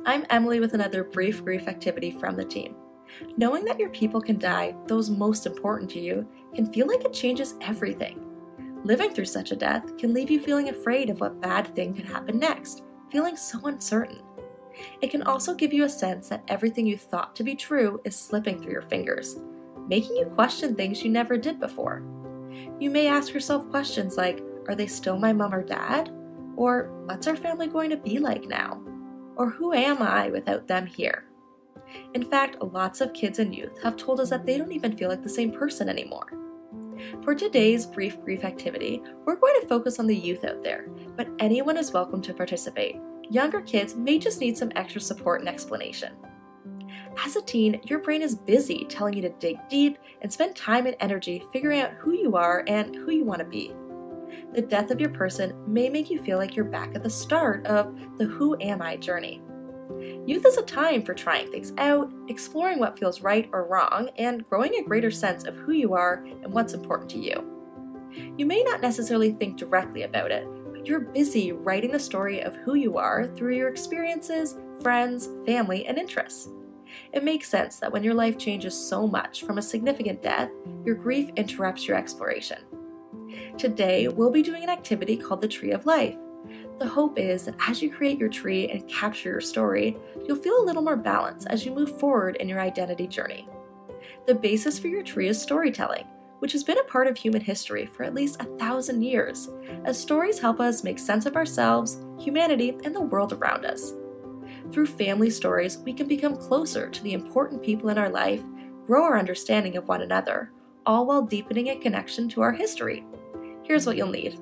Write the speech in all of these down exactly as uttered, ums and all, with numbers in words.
I'm Emily with another brief grief activity from the team. Knowing that your people can die, those most important to you, can feel like it changes everything. Living through such a death can leave you feeling afraid of what bad thing could happen next, feeling so uncertain. It can also give you a sense that everything you thought to be true is slipping through your fingers, making you question things you never did before. You may ask yourself questions like, are they still my mom or dad? Or what's our family going to be like now? Or who am I without them here? In fact, lots of kids and youth have told us that they don't even feel like the same person anymore. For today's brief grief activity, we're going to focus on the youth out there, but anyone is welcome to participate. Younger kids may just need some extra support and explanation. As a teen, your brain is busy telling you to dig deep and spend time and energy figuring out who you are and who you want to be. The death of your person may make you feel like you're back at the start of the who am I journey. Youth is a time for trying things out, exploring what feels right or wrong, and growing a greater sense of who you are and what's important to you. You may not necessarily think directly about it, but you're busy writing the story of who you are through your experiences, friends, family, and interests. It makes sense that when your life changes so much from a significant death, your grief interrupts your exploration. Today, we'll be doing an activity called the Tree of Life. The hope is that as you create your tree and capture your story, you'll feel a little more balance as you move forward in your identity journey. The basis for your tree is storytelling, which has been a part of human history for at least a thousand years, as stories help us make sense of ourselves, humanity, and the world around us. Through family stories, we can become closer to the important people in our life, grow our understanding of one another, all while deepening a connection to our history. Here's what you'll need.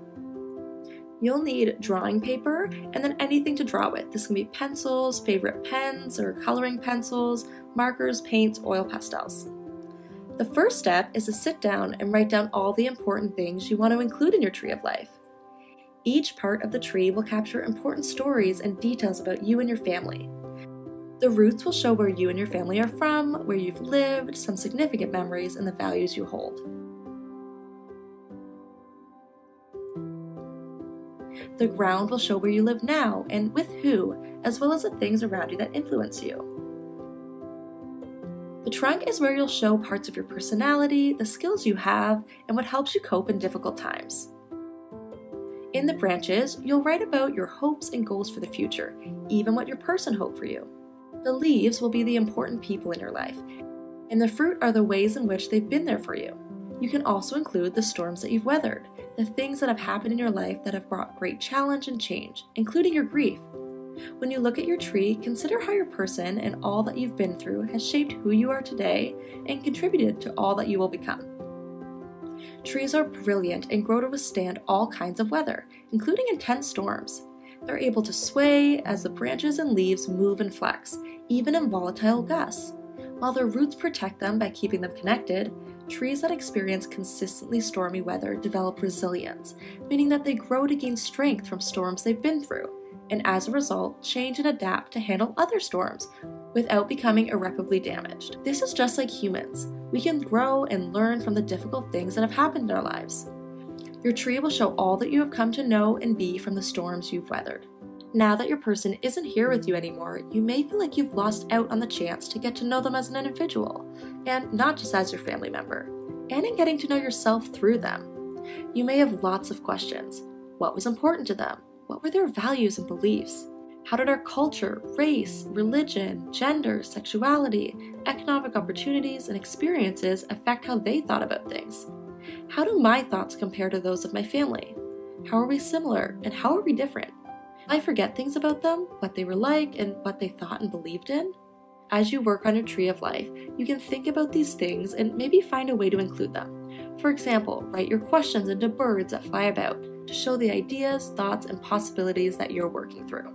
You'll need drawing paper and then anything to draw with. This can be pencils, favorite pens or coloring pencils, markers, paints, oil pastels. The first step is to sit down and write down all the important things you want to include in your tree of life. Each part of the tree will capture important stories and details about you and your family. The roots will show where you and your family are from, where you've lived, some significant memories, and the values you hold. The ground will show where you live now and with who, as well as the things around you that influence you. The trunk is where you'll show parts of your personality, the skills you have, and what helps you cope in difficult times. In the branches, you'll write about your hopes and goals for the future, even what your person hoped for you. The leaves will be the important people in your life, and the fruit are the ways in which they've been there for you. You can also include the storms that you've weathered, the things that have happened in your life that have brought great challenge and change, including your grief. When you look at your tree, consider how your person and all that you've been through has shaped who you are today and contributed to all that you will become. Trees are brilliant and grow to withstand all kinds of weather, including intense storms. They're able to sway as the branches and leaves move and flex, even in volatile gusts. While their roots protect them by keeping them connected, trees that experience consistently stormy weather develop resilience, meaning that they grow to gain strength from storms they've been through, and as a result, change and adapt to handle other storms without becoming irreparably damaged. This is just like humans. We can grow and learn from the difficult things that have happened in our lives. Your tree will show all that you have come to know and be from the storms you've weathered. Now that your person isn't here with you anymore, you may feel like you've lost out on the chance to get to know them as an individual, and not just as your family member, and in getting to know yourself through them. You may have lots of questions. What was important to them? What were their values and beliefs? How did our culture, race, religion, gender, sexuality, economic opportunities, and experiences affect how they thought about things? How do my thoughts compare to those of my family? How are we similar, and how are we different? I forget things about them, what they were like, and what they thought and believed in. As you work on your tree of life, you can think about these things and maybe find a way to include them. For example, write your questions into birds that fly about to show the ideas, thoughts, and possibilities that you're working through.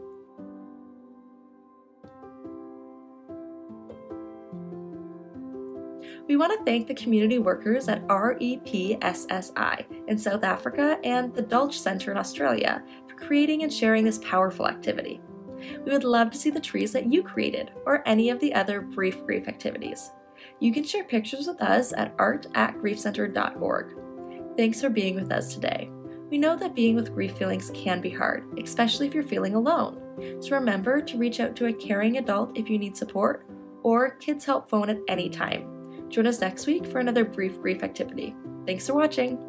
We want to thank the community workers at R E P S S I in South Africa and the Dulwich Centre in Australia for creating and sharing this powerful activity. We would love to see the trees that you created or any of the other brief grief activities. You can share pictures with us at art at grief center dot org. Thanks for being with us today. We know that being with grief feelings can be hard, especially if you're feeling alone. So remember to reach out to a caring adult if you need support, or Kids Help Phone at any time. Join us next week for another brief grief activity. Thanks for watching!